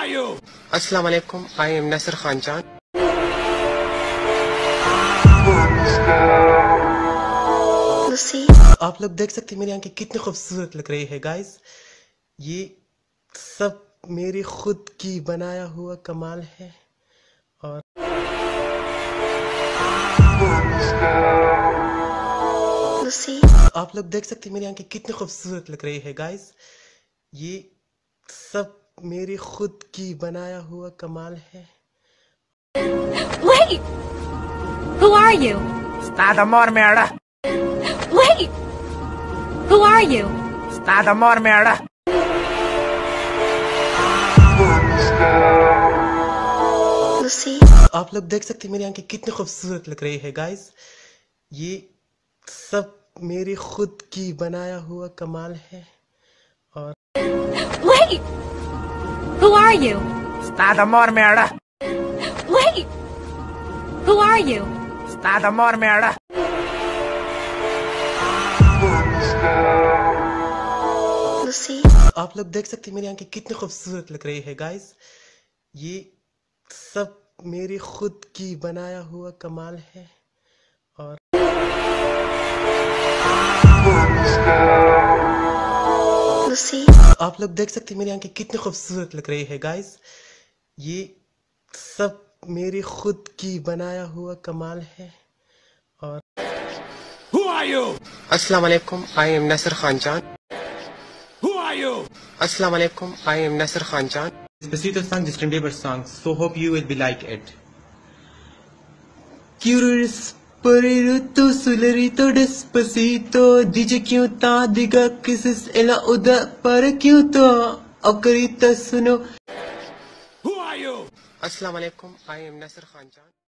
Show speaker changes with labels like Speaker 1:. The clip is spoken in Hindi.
Speaker 1: are you?
Speaker 2: अस्सलाम वालेकुम, I am Nasir खान जान। आप लोग देख सकते हैं मेरी आंखें कितनी खूबसूरत लग रही है गाइस। ये सब मेरी खुद की बनाया हुआ कमाल है। और आप लोग देख सकते हैं मेरी आंखें कितनी खूबसूरत लग रही है गाइस। ये सब मेरी खुद की बनाया हुआ कमाल है।
Speaker 3: Wait! Who are you?
Speaker 1: Está de amor, merda.
Speaker 3: Wait! Who are you?
Speaker 1: Está de amor, merda.
Speaker 2: आप लोग देख सकते हैं मेरी आंखें कितनी खूबसूरत लग रही है गाइस। ये सब मेरी खुद की बनाया हुआ कमाल है। और
Speaker 3: Wait! Who are you?
Speaker 1: Está de amor, merda.
Speaker 3: Wait! Who are you?
Speaker 1: Está de amor, merda.
Speaker 2: आप लोग देख सकते हैं मेरी आंखें कितनी खूबसूरत लग रही है गाइस। ये सब मेरी खुद की बनाया हुआ कमाल है। और आप लोग देख सकते हैं मेरी आंखें कितनी खूबसूरत लग रही है गाइस। ये सब मेरी खुद की बनाया हुआ कमाल है। और
Speaker 1: Who are you?
Speaker 2: अस्सलाम वालेकुम, I am Nasir खान जान।
Speaker 1: Who are you?
Speaker 2: अस्सलाम वालेकुम, I am Nasir खान जान।
Speaker 4: Despacito song, Justin Bieber song. So hope you will be like it. Curious Perito Sulerito Despacito DJ क्यों ता दिगा kisses ela uda पर क्यों तो अकरीता सुनो।
Speaker 1: Who are you?
Speaker 2: अस्सलाम वालेकुम, I am Nasir खान जान।